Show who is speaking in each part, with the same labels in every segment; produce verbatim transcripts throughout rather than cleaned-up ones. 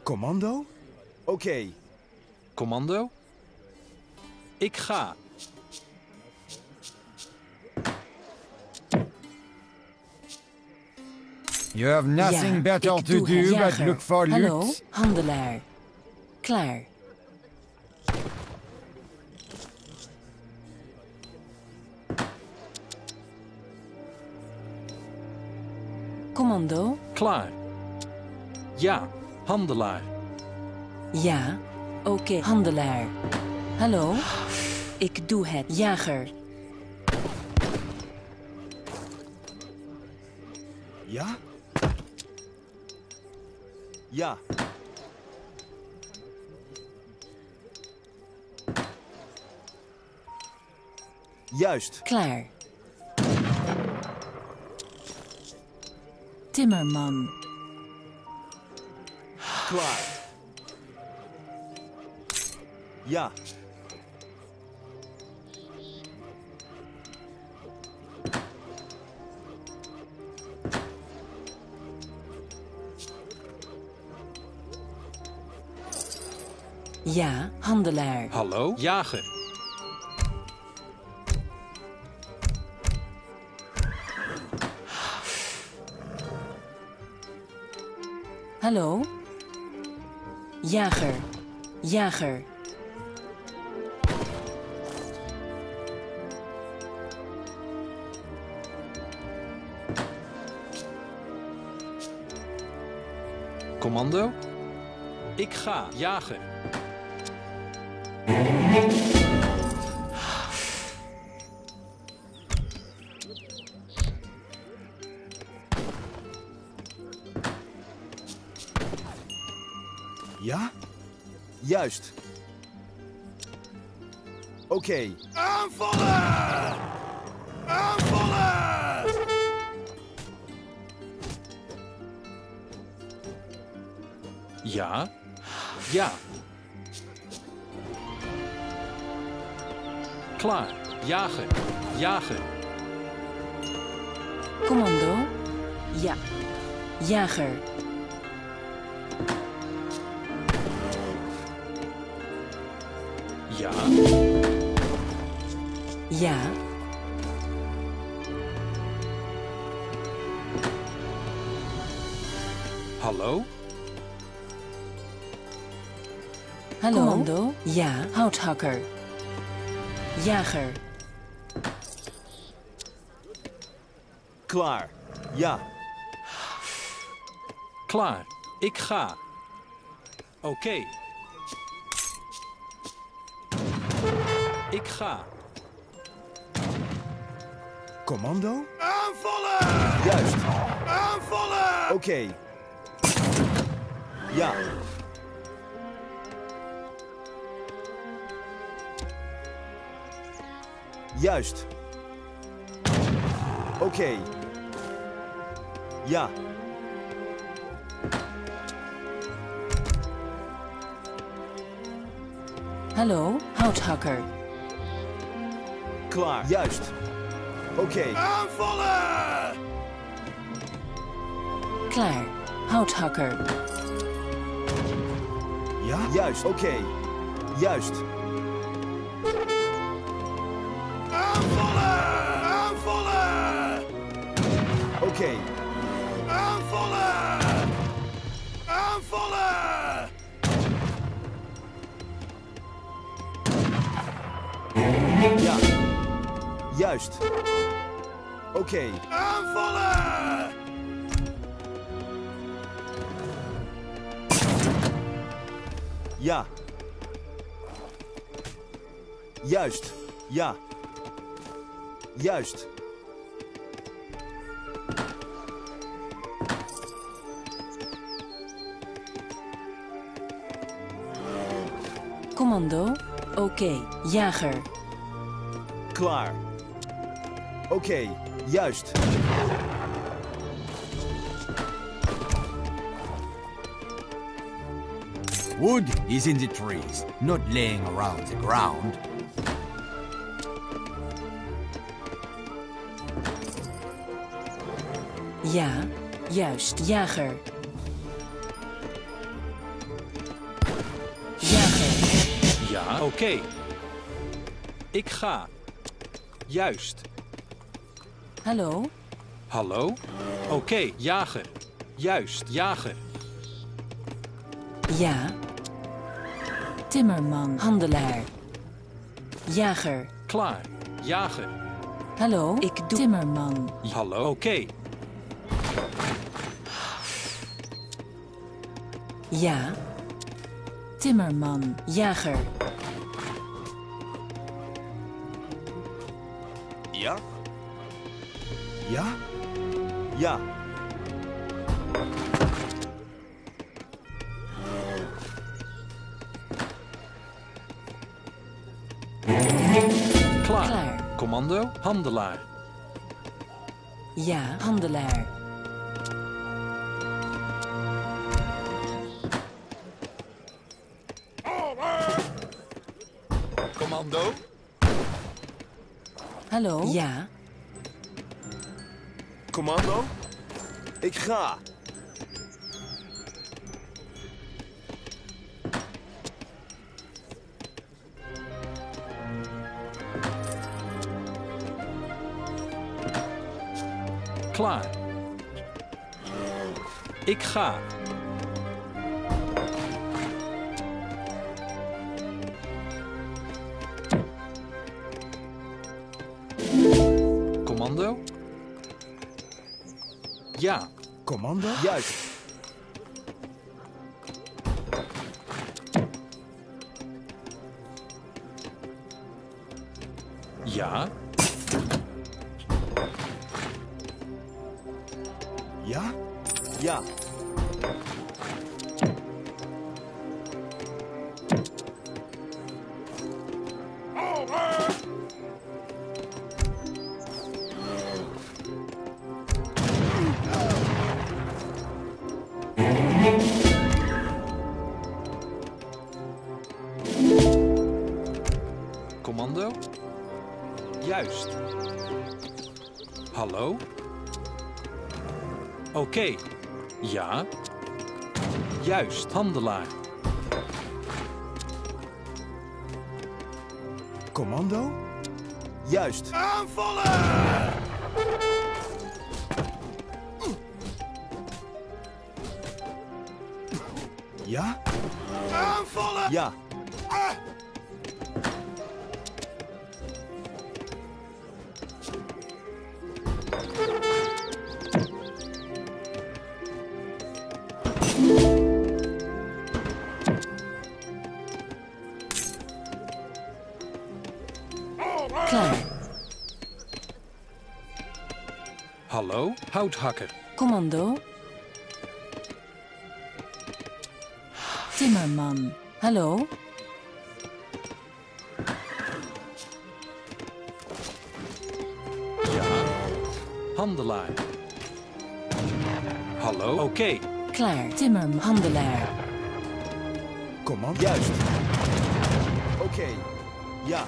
Speaker 1: Commando? Oké. Okay.
Speaker 2: Commando? Ik ga.
Speaker 3: You have nothing
Speaker 4: ja,
Speaker 3: better
Speaker 4: ik
Speaker 3: to
Speaker 4: doe
Speaker 3: do
Speaker 4: het.
Speaker 3: but
Speaker 4: Jager.
Speaker 3: look for
Speaker 4: Hallo,
Speaker 3: loot.
Speaker 4: handelaar. Klaar. Commando?
Speaker 2: Klaar. Ja, handelaar.
Speaker 4: Ja, oké, okay. Handelaar. Hallo? Ik doe het. Jager.
Speaker 1: Ja? Ja. Juist.
Speaker 4: Klaar. Timmerman.
Speaker 1: Klaar. Ja.
Speaker 4: Ja, handelaar.
Speaker 2: Hallo, jager.
Speaker 4: Hallo? Jager. Jager.
Speaker 2: Commando? Ik ga, jager.
Speaker 1: Ja? Juist. Oké. Okay. Aanvallen! Aanvallen!
Speaker 2: Ja? Ja. Klaar. Jager. Jager.
Speaker 4: Commando? Ja. Jager.
Speaker 2: Ja.
Speaker 4: Ja.
Speaker 2: Hallo?
Speaker 4: Hallo? Commando? Ja, houthakker. Jager.
Speaker 1: Klaar. Ja.
Speaker 2: Klaar. Ik ga. Oké. Okay. Ik ga.
Speaker 1: Commando? Aanvallen! Juist. Aanvallen! Oké. Okay. Ja. Juist. Oké. Okay. Ja.
Speaker 4: Hallo, houthakker.
Speaker 1: Klaar. Juist. Oké. Okay. Aanvallen!
Speaker 4: Klaar. Houthakker.
Speaker 1: Ja? Juist. Oké. Okay. Juist. Aanvallen! Aanvallen! Oké. Okay. Aanvallen! Aanvallen! Ja. Juist. Oké. Okay. Aanvallen! Ja. Juist. Ja. Juist.
Speaker 4: Commando? Oké. Okay. Jager.
Speaker 1: Klaar. Oké. Okay. Juist.
Speaker 3: Wood is in the trees, not laying around the ground.
Speaker 4: Ja, juist, jager.
Speaker 2: Ja, oké. Okay. Ik ga. Juist.
Speaker 4: Hallo?
Speaker 2: Hallo? Oké, okay, jager. Juist, jager.
Speaker 4: Ja. Timmerman. Handelaar. Jager.
Speaker 2: Klaar. Jager.
Speaker 4: Hallo, ik doe Timmerman.
Speaker 2: Hallo, oké. Okay.
Speaker 4: Ja. Timmerman. Jager.
Speaker 1: Ja? Ja? Ja.
Speaker 2: Klaar.
Speaker 4: Klaar.
Speaker 2: Commando, handelaar.
Speaker 4: Ja, handelaar.
Speaker 1: Commando?
Speaker 4: Hallo? Ja.
Speaker 1: Commando? Ik ga.
Speaker 2: Klaar. Ik ga. Commando? Ja.
Speaker 1: Commando? Juist.
Speaker 2: Ja.
Speaker 1: Ja? Ja.
Speaker 2: Commando? Juist. Hallo? Oké. Okay. Ja. Juist, handelaar.
Speaker 1: Commando? Juist. Aanvallen! Ja? Aanvallen! Ja. Ah.
Speaker 4: Klaar.
Speaker 2: Hallo, houthakker.
Speaker 4: Commando. Timmerman. Hallo?
Speaker 2: Ja. Handelaar. Hallo, oké. Okay.
Speaker 4: Klaar. Timmerman. Handelaar.
Speaker 1: Commando? Juist. Oké. Okay. Ja.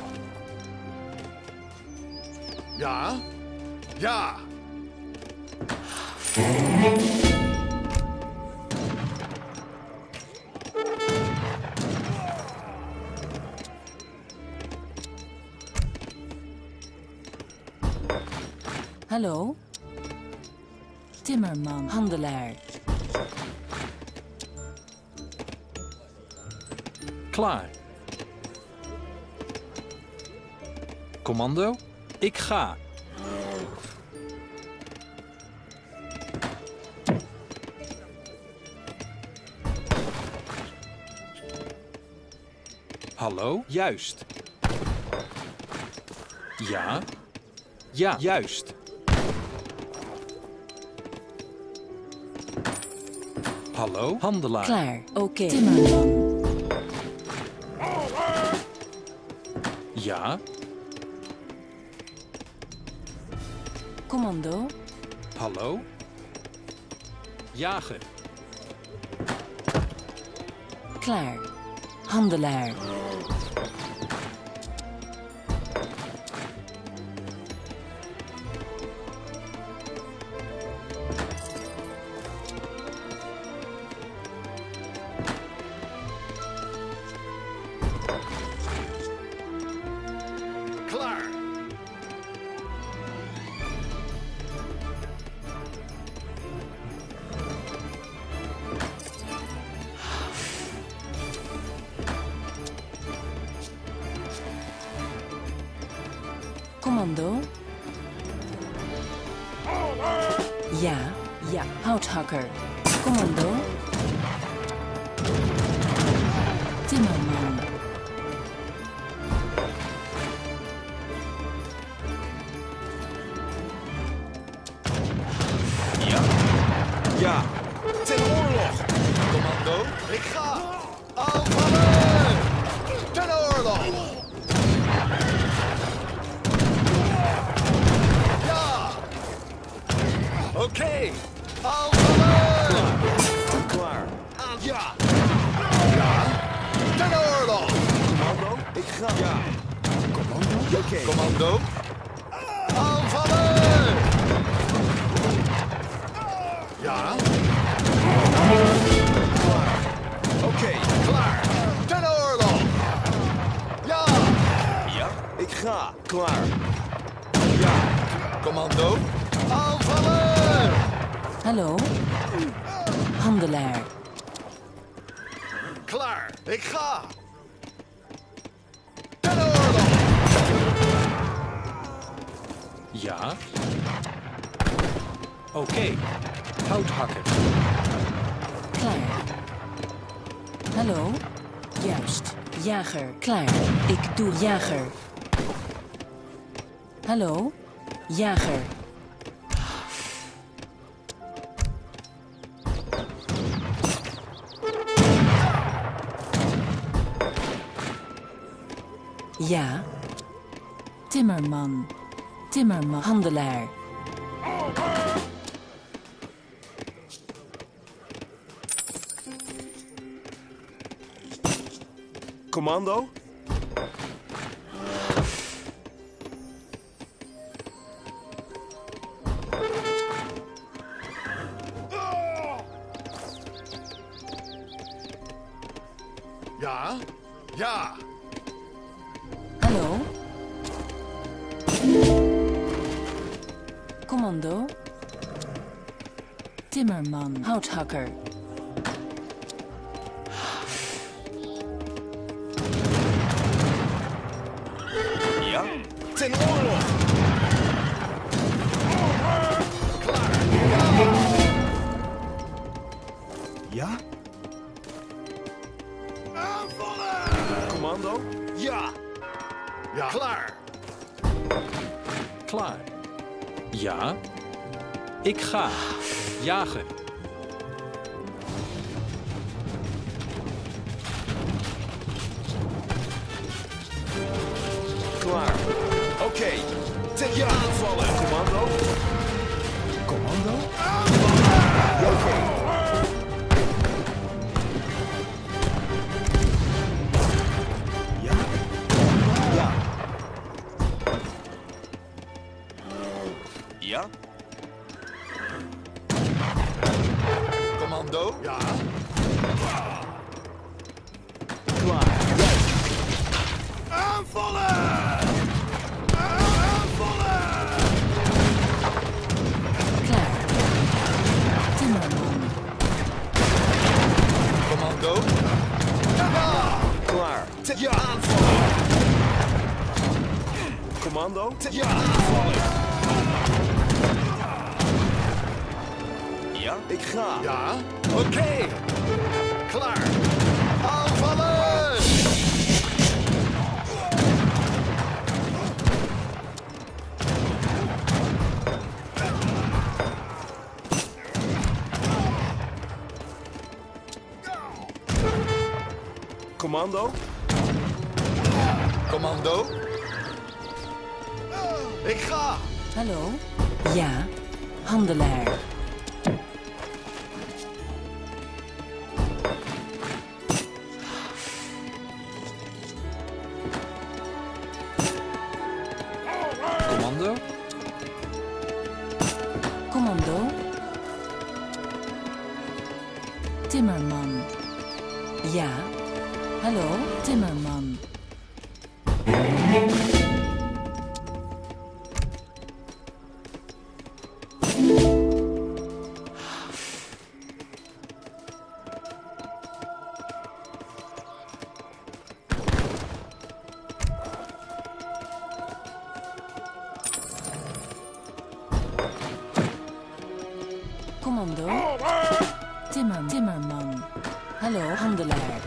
Speaker 1: Ja? Ja!
Speaker 4: Hallo? Timmerman. Handelaar.
Speaker 2: Klaar. Commando? Ik ga. Hallo? Juist. Ja. Ja, juist. Hallo? Handelaar.
Speaker 4: Klaar. Oké. Okay. Timmerman.
Speaker 2: Ja.
Speaker 4: Commando.
Speaker 2: Hallo? Jager.
Speaker 4: Klaar. Handelaar. Ja, ja. Houthakker. Commando. Timmerman.
Speaker 1: Ja. Ja. Ten oorlog.
Speaker 5: Commando. Ik ga. Aanvallen! Ten oorlog! Ja! Oké! Okay. Aanvallen!
Speaker 1: Klaar.
Speaker 5: Ja! Ja! Ten oorlog!
Speaker 1: Commando. Ik ga. Ja. Commando. Oké. Okay.
Speaker 5: Commando. Aanvallen! Ja?
Speaker 1: Klaar. Oké. Okay.
Speaker 5: Klaar! Ten oorlog! Ja!
Speaker 1: Ja. Ik ga. Klaar. Ja.
Speaker 5: Commando. Aanvallen!
Speaker 4: Hallo? Handelaar.
Speaker 5: Klaar! Ik ga! Ten oorlog!
Speaker 2: Ja. Oké. Okay. Houthakker.
Speaker 4: Klaar. Hallo? Juist. Jager. Klaar. Ik doe jager. Hallo? Jager. Ja. Timmerman. Timmerman. Handelaar.
Speaker 1: Commando.
Speaker 5: Ja? Ja!
Speaker 4: Hallo? Commando. Timmerman. Houthakker.
Speaker 1: Ja. Ten oorlog.
Speaker 5: Klaar!
Speaker 1: Ja.
Speaker 5: Aanvallen!
Speaker 1: Commando.
Speaker 5: Ja! Ja! Klaar!
Speaker 2: Klaar. Ja. Ik ga. Jagen.
Speaker 1: Klaar. Oké. Okay. Ten ja. Aanvallen. Commando. Commando. Aanvallen. Oké. Okay. Ja. Ja. Ja.
Speaker 5: Commando. Ja.
Speaker 1: Klaar. Juist. Aanvallen! Aanvallen!
Speaker 4: Klaar. Timmerman.
Speaker 5: Commando. Ja!
Speaker 1: Klaar.
Speaker 5: Ten ja! Aanvallen!
Speaker 1: Commando.
Speaker 5: Ten ja! Aanvallen!
Speaker 1: Ja. Ik ga.
Speaker 5: Ja? Oké! Okay. Klaar! Aanvallen!
Speaker 1: Commando.
Speaker 5: Commando. Ik ga.
Speaker 4: Hallo? Ja. Handelaar.
Speaker 2: Commando.
Speaker 4: Commando. Timmerman. Ja. Hallo, Timmerman. Commando. Timmer, timmerman. Hallo, handelaar.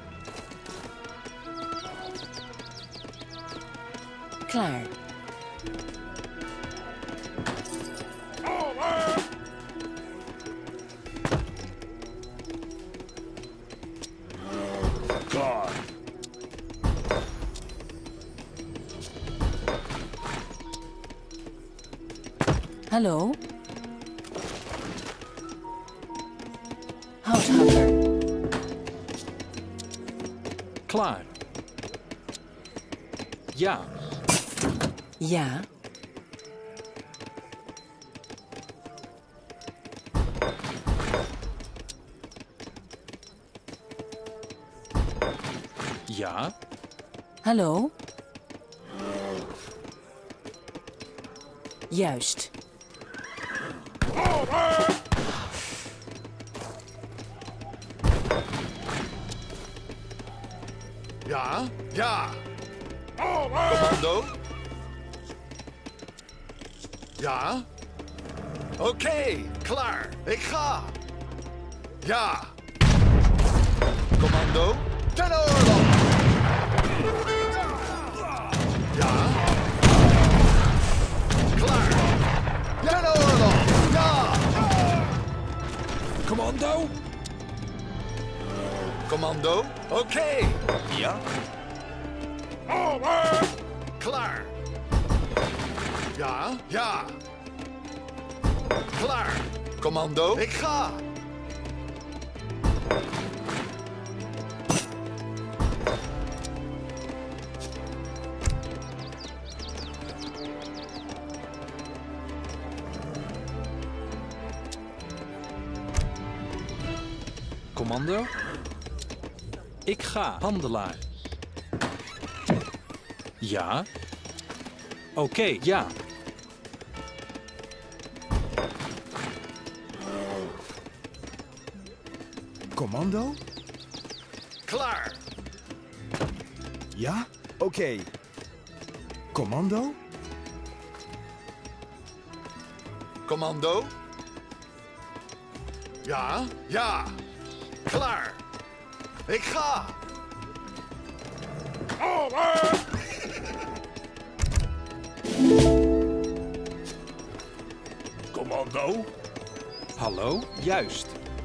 Speaker 4: Klaar.
Speaker 5: Klaar.
Speaker 4: Hallo? Houthakker.
Speaker 2: Klaar. Ja.
Speaker 4: Ja.
Speaker 2: Ja.
Speaker 4: Hallo? Juist.
Speaker 5: Ja, ja. Commando. Ja. Oké, okay, klaar. Ik ga. Ja. Commando. Ten oorlog. Ja. Klaar. Ten oorlog. Ja.
Speaker 2: Commando.
Speaker 5: Commando. Oké. Okay.
Speaker 3: Ja?
Speaker 5: Klaar. Ja, ja. Klaar. Commando. Ik ga.
Speaker 2: Commando. Ik ga, handelaar. Ja. Oké, okay, ja.
Speaker 1: Commando?
Speaker 5: Klaar.
Speaker 1: Ja? Oké. Okay. Commando?
Speaker 5: Commando. Ja, ja. Klaar. Ik ga. Commando.
Speaker 2: Hallo, juist.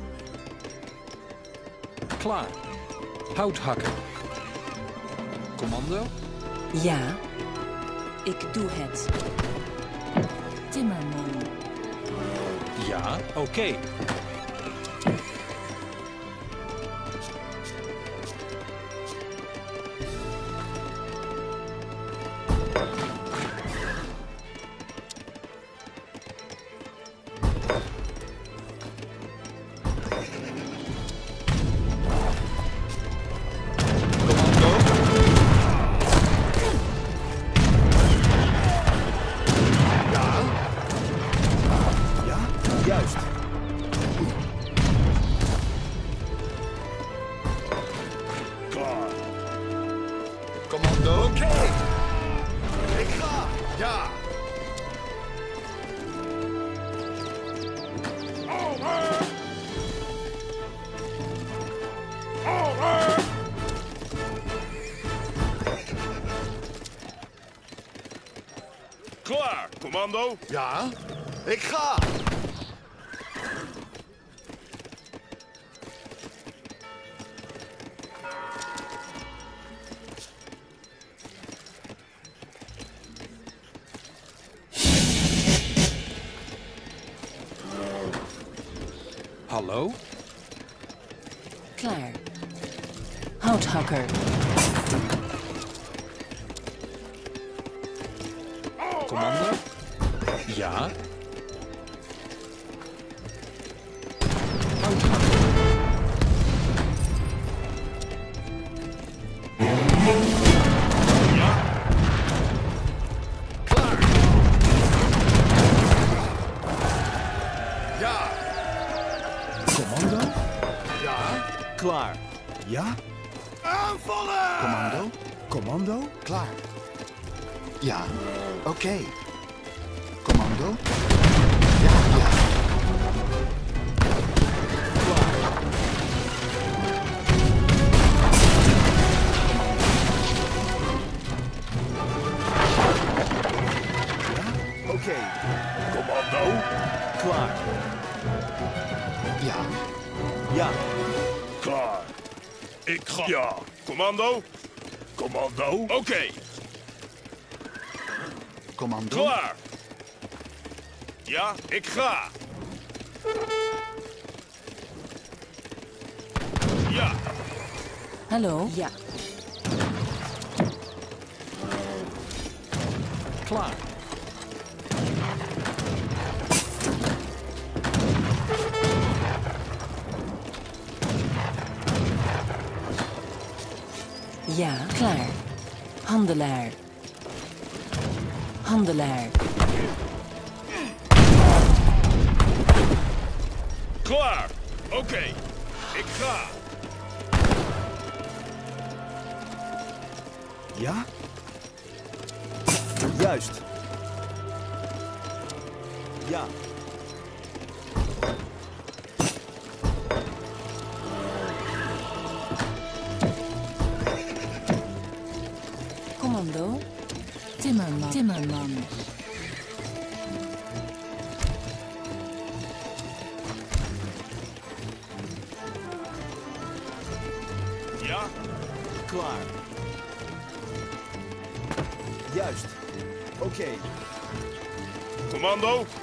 Speaker 2: Klaar. Houthakker. Commando.
Speaker 4: Ja. Ik doe het. Timmerman.
Speaker 2: Ja, oké. Okay.
Speaker 1: Juist.
Speaker 5: Klaar. Commando. Oké. Okay. Ik ga. Ja. Over. Over. Klaar. Commando. Ja. Ik ga.
Speaker 2: Hallo?
Speaker 4: Klaar. Houthakker.
Speaker 2: Commando? Ja. Houthakker.
Speaker 1: Klaar. Ja?
Speaker 5: Aanvallen!
Speaker 1: Commando? Commando?
Speaker 6: Klaar. Ja, oké. Okay. Commando? Ja, ja.
Speaker 5: Commando.
Speaker 1: Klaar.
Speaker 6: Ja.
Speaker 1: Ja.
Speaker 5: Klaar. Ik ga. Ja. Commando. Commando. Oké. Okay.
Speaker 6: Commando.
Speaker 5: Klaar. Ja, ik ga. Ja.
Speaker 4: Hallo? Ja.
Speaker 2: Klaar.
Speaker 4: Ja, klaar. Handelaar. Handelaar.
Speaker 5: Klaar. Oké. Okay. Ik ga.
Speaker 1: Ja? Juist. Ja.
Speaker 4: Commando. Timmerman. Timmerman.
Speaker 5: Ja.
Speaker 1: Klaar. Juist. Oké. Okay.
Speaker 5: Commando.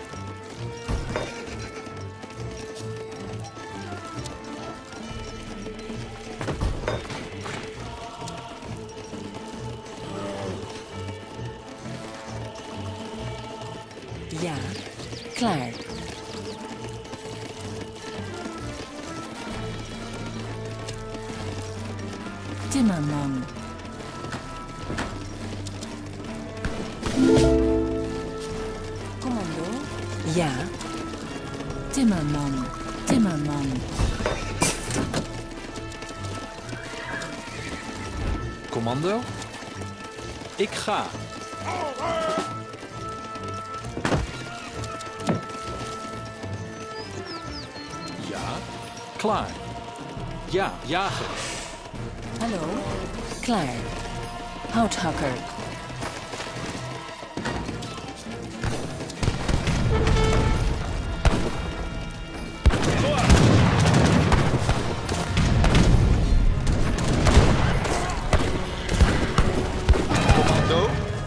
Speaker 4: Ja, klaar. Timmerman. Commando. Ja. Timmerman. Timmerman.
Speaker 2: Commando. Ik ga. Ja. Klaar. Ja, jager.
Speaker 4: Hallo. Klaar. Houthakker.
Speaker 5: Commando.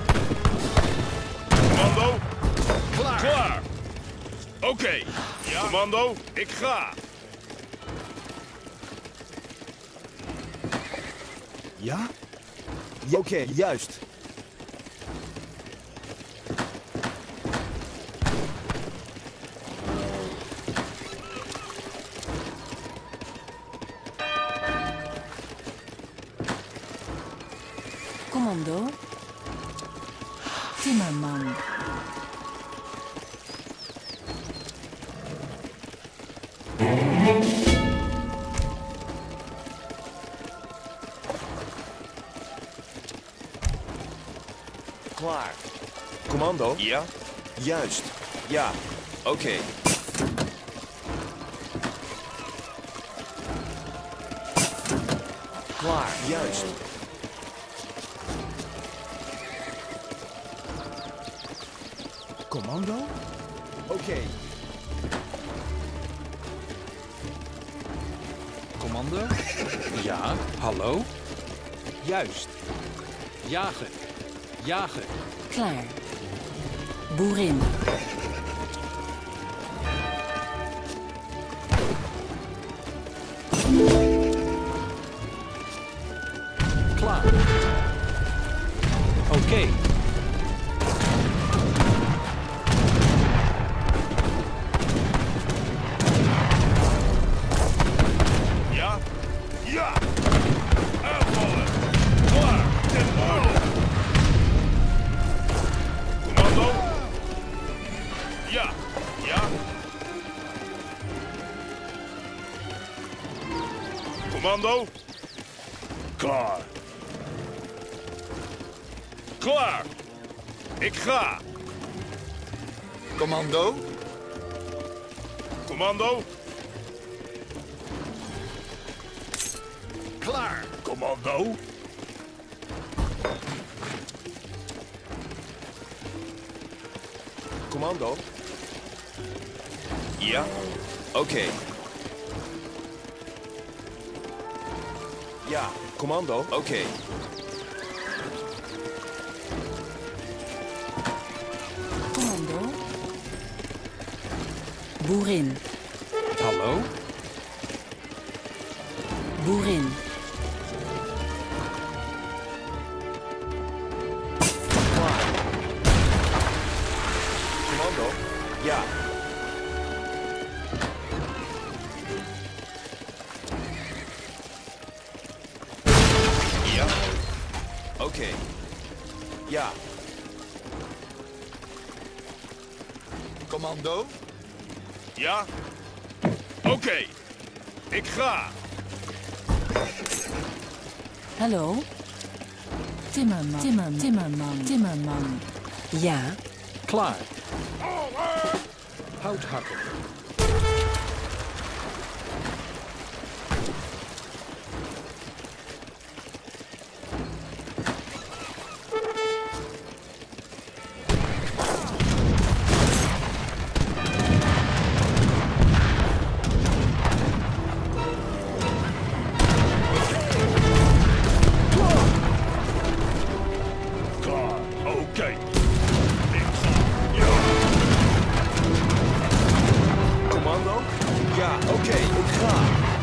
Speaker 5: Commando. Klaar. Klaar. Oké. Okay. Ja. Commando, ik ga.
Speaker 1: Ja? Ja, oké, okay, juist.
Speaker 4: Commando. Timmerman.
Speaker 1: Klaar. Commando? Ja. Juist. Ja. Oké. Okay. Klaar. Juist. Commando? Oké. Okay.
Speaker 2: Commando? Ja, hallo? Juist. Jager. Jager.
Speaker 4: Klaar. Boerin.
Speaker 2: Klaar. Oké. Okay.
Speaker 5: Ja. Ja. Aanvallen. Klaar. Ten orde. Commando. Ja. Ja. Commando. Klaar. Klaar. Ik ga.
Speaker 6: Commando.
Speaker 5: Commando.
Speaker 6: Klaar.
Speaker 5: Commando.
Speaker 1: Commando. Ja. Oké. Ja, commando. Oké.
Speaker 4: Commando. Boerin.
Speaker 2: Hallo?
Speaker 4: Boerin.
Speaker 1: Commando. Ja. Ja. Oké. Ja.
Speaker 6: Commando.
Speaker 5: Ja? Oké. Ik ga.
Speaker 4: Hallo? Timmerman. Timmerman. Timmerman. Timmerman. Ja.
Speaker 2: Klaar. Houthakker.
Speaker 5: Klaar. Oké. Ik ga. Ja.
Speaker 1: Commando. Ja, oké. Ik ga.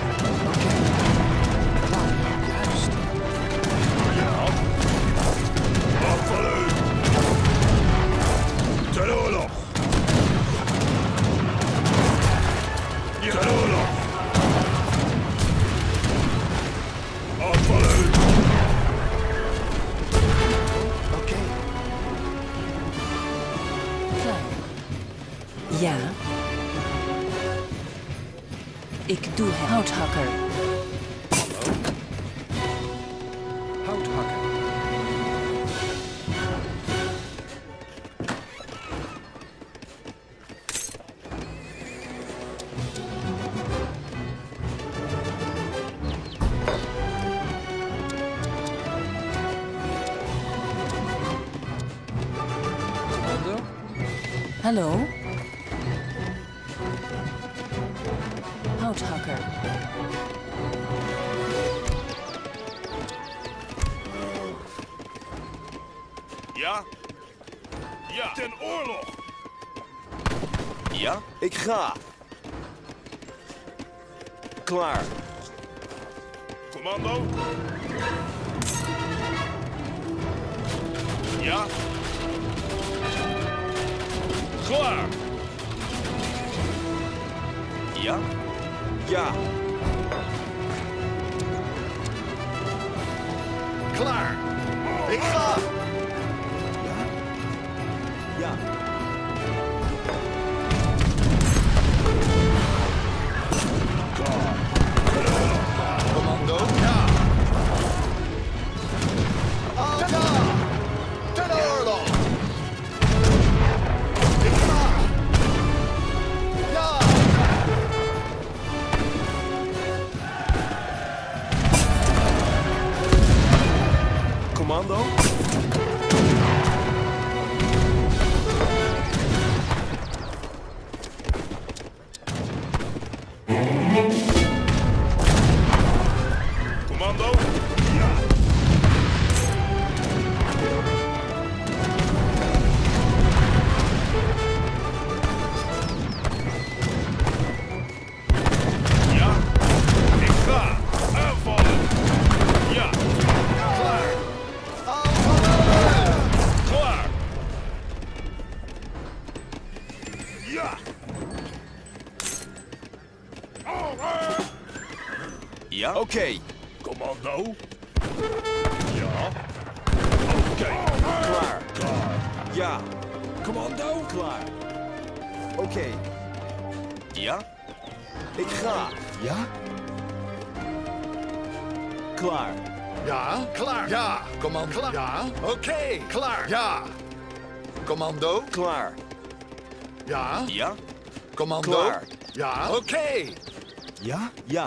Speaker 6: Juist.
Speaker 5: Ja. Afvallen. Ten oorlog. Ten oorlog. Afvallen.
Speaker 6: Oké.
Speaker 4: Klaar. Ja. Ik doe het. Houthakker.
Speaker 2: Houthakker. Commando?
Speaker 4: Hallo? Houthakker.
Speaker 5: Ja? Ja. Ten oorlog.
Speaker 1: Ja, ik ga. Klaar.
Speaker 5: Commando. Ja. Klaar.
Speaker 1: Ja. Ja.
Speaker 6: Klaar. Ik ga.
Speaker 1: Ja.
Speaker 6: Commando. Ja. Oh, ja. Ten oorlog. Ik ga. Ja.
Speaker 1: Commando.
Speaker 5: Commando. Ja. Ja. Ik ga. Aanvallen. Ja.
Speaker 6: Klaar. Aanvallen.
Speaker 5: Klaar. Ja.
Speaker 1: Ja, oké.
Speaker 5: Commando. Ja. Oké.
Speaker 1: Klaar.
Speaker 5: Klaar.
Speaker 1: Ja.
Speaker 2: Commando?
Speaker 1: Klaar. Oké. Ja. Ik ga.
Speaker 6: Ja.
Speaker 1: Klaar.
Speaker 6: Ja. Klaar. Ja. Commando. Klaar. Ja. Oké. Klaar. Ja. Commando.
Speaker 1: Klaar.
Speaker 6: Ja.
Speaker 1: Ja.
Speaker 6: Commando.
Speaker 1: Klaar.
Speaker 6: Ja. Oké.
Speaker 1: Ja. Ja.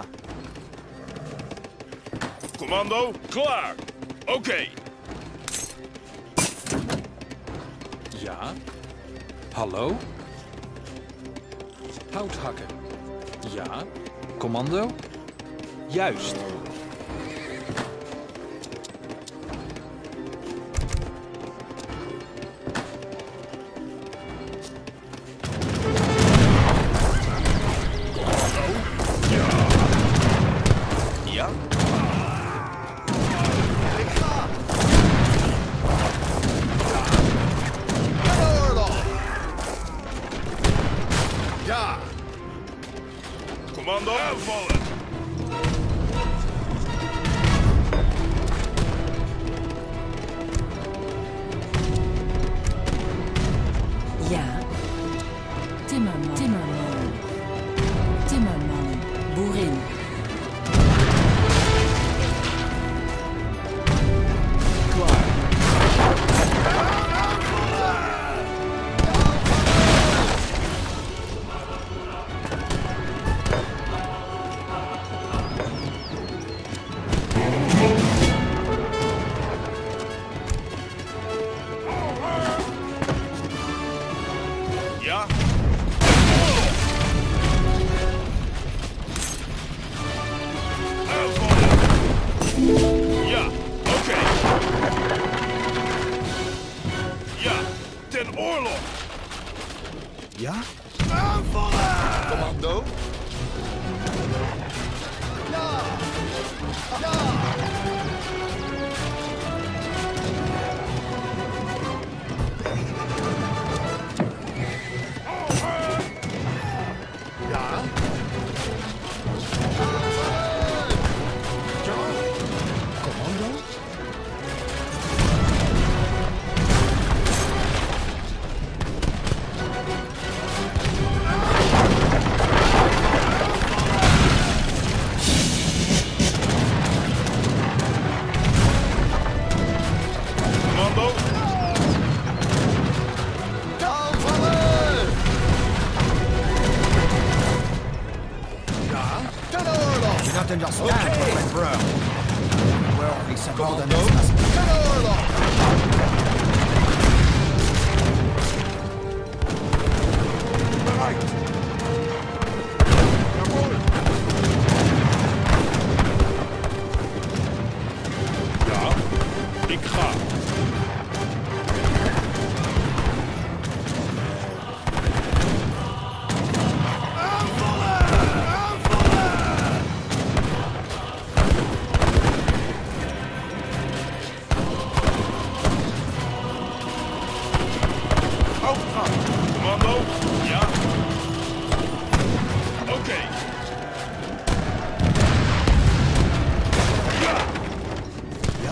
Speaker 5: Commando. Klaar. Oké.
Speaker 2: Ja. Hallo? Houthakker. Ja. Commando? Juist.
Speaker 5: Ja?
Speaker 6: Ik ga! Ten oorlog! Ja!
Speaker 5: Commando, aanvallen!
Speaker 4: Ja. Timmerman. Timmerman. Timmerman. Boerin.
Speaker 5: Ja? Aanvallen! Ja, oké. Ja, ten oorlog!
Speaker 1: Ja?
Speaker 5: Aanvallen!
Speaker 6: Commando? Ja! Ja! Ja?
Speaker 1: Commando?
Speaker 5: Commando,
Speaker 6: Aanvallen! Ja? Ten oorlog!
Speaker 3: You don't understand,
Speaker 6: Okay.
Speaker 3: my bro. Worldly
Speaker 6: Commando?
Speaker 3: subordinates must be
Speaker 6: Ten oorlog!
Speaker 5: bereid! Jawohl! Ja, ik ga. Aanvallen! Aanvallen! Overgang! Commando? Ja. Oké. Ja.
Speaker 1: Ja?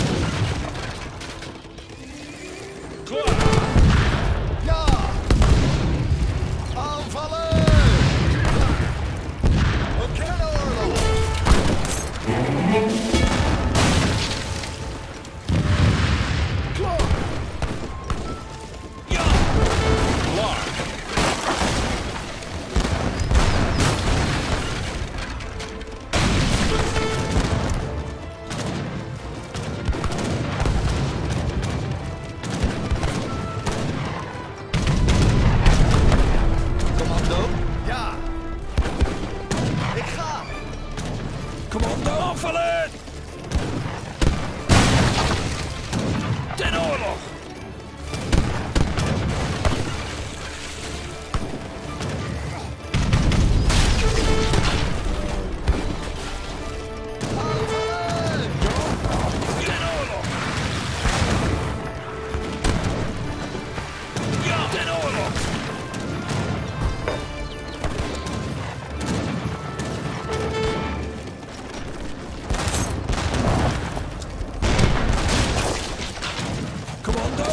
Speaker 5: Klaar!
Speaker 6: Ja! Aanvallen! Oké, ten oorlog!
Speaker 5: Klaar! Ja! Klaar!
Speaker 6: Commando? Ja! Ik ga!
Speaker 2: Commando aanvallen! Ten oorlog!
Speaker 6: Aanvallen!
Speaker 2: Ten oorlog! Ja, ten oorlog! Commando?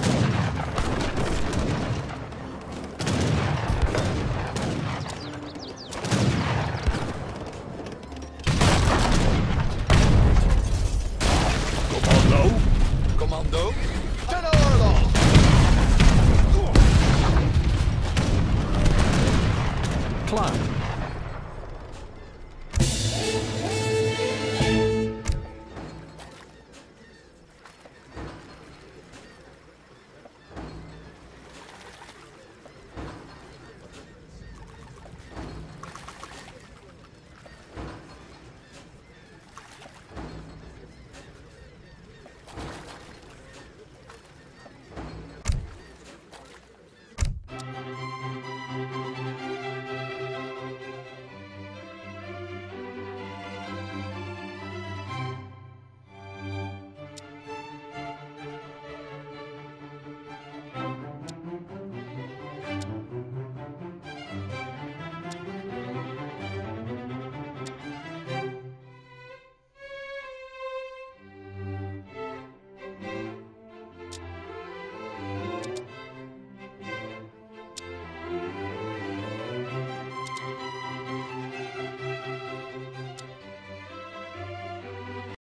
Speaker 5: Commando?
Speaker 6: Commando? Ten oorlog!
Speaker 2: Klaar.